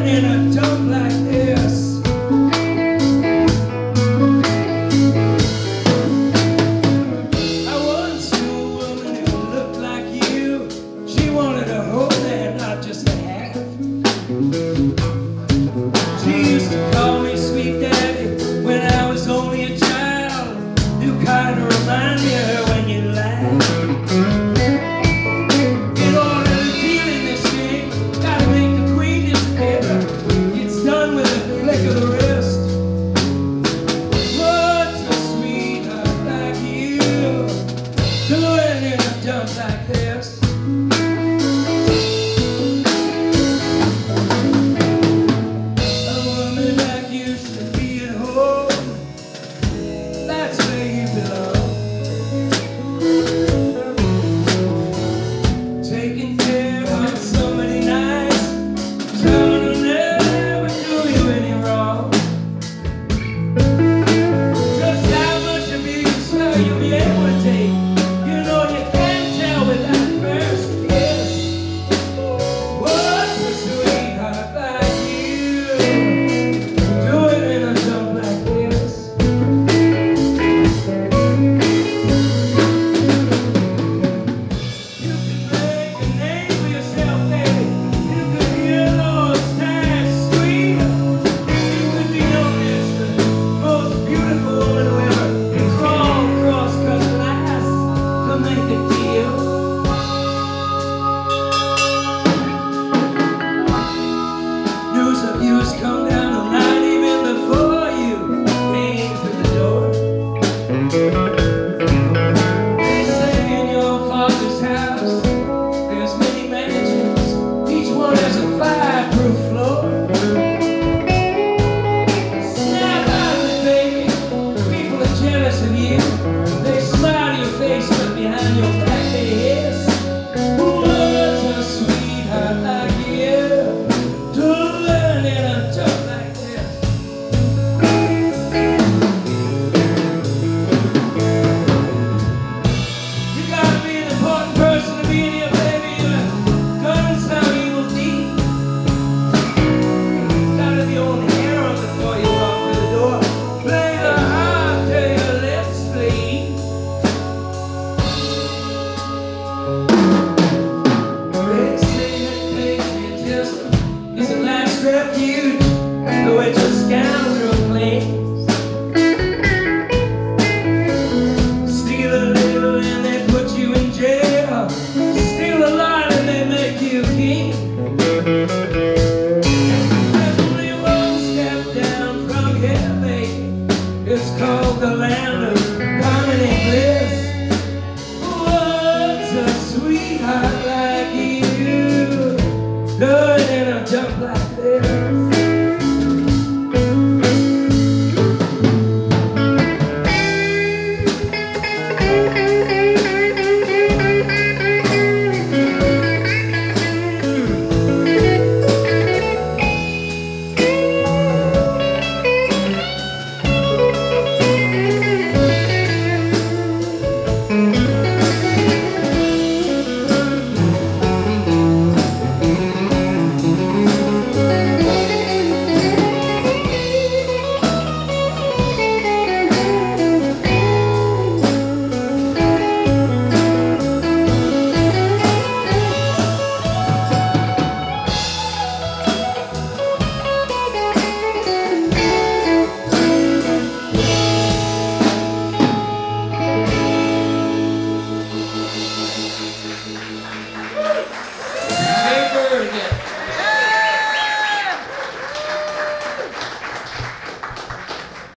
doing in a dump like this? I once knew a woman who looked like you. She wanted a whole man, not just a half. She used to call me sweet daddy when I was only a child. You kind of remind me of her when you laugh. In order to deal in this game, gotta make the queen disappear. It's done with a flick of the wrist. What's a sweetheart like you doing in a dump like this? Taking care of somebody nice, someone who never do you any wrong. Just how much abuse will you be able to take? You know you can't tell with that first kiss. What's a sweetheart like you doing in a dump like this? News of you has come down the night even before you came through the door. They say in your father's house there's many mansions, each one has a fireproof floor. Snap out of it, baby, people are jealous of you. They smile to your face but behind your back they hiss. What's a sweetheart like you doing in a dump like this? You gotta be an important person to be in here, baby. Your guns how you will be. Gotta be on hair on before you walk through the door. Play the harp till your lips bleed. They say that patriotism is the last refuge to which a scoundrel clings. Steal a little and they put you in jail. Steal a lot and they make you king. There's only one step down from here, baby. It's called the land of comedy bliss. What's a sweetheart like you doing in a dump like this?